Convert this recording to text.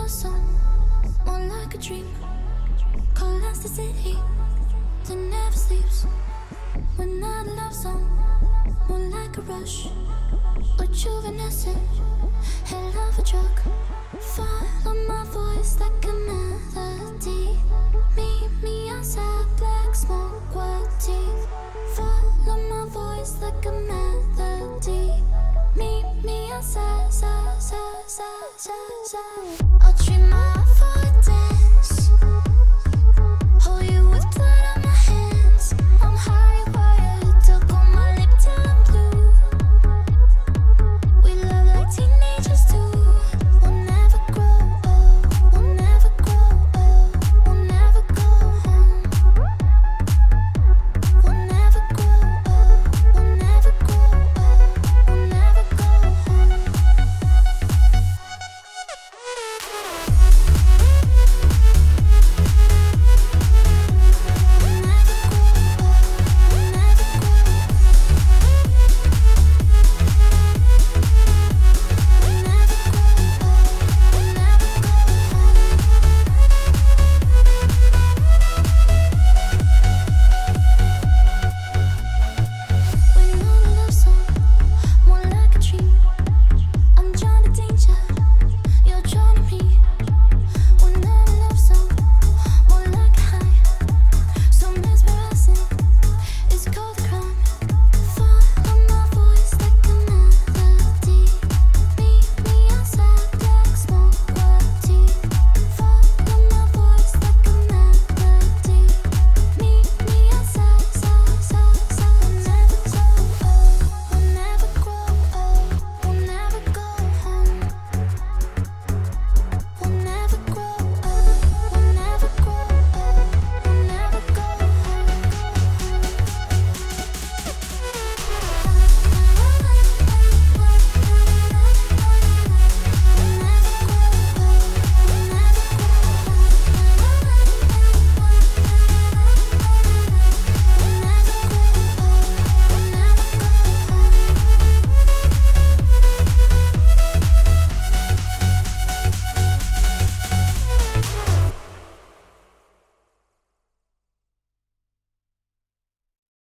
a song, more like a dream. Cold as the city that never sleeps. We're not a love song, more like a rush. Rejuvenescent, head of a truck. Follow my voice like a melody. Meet me outside, black smoke, white teeth. Follow my voice like a melody. Meet me outside, side, side, side, side, side. I'll treat my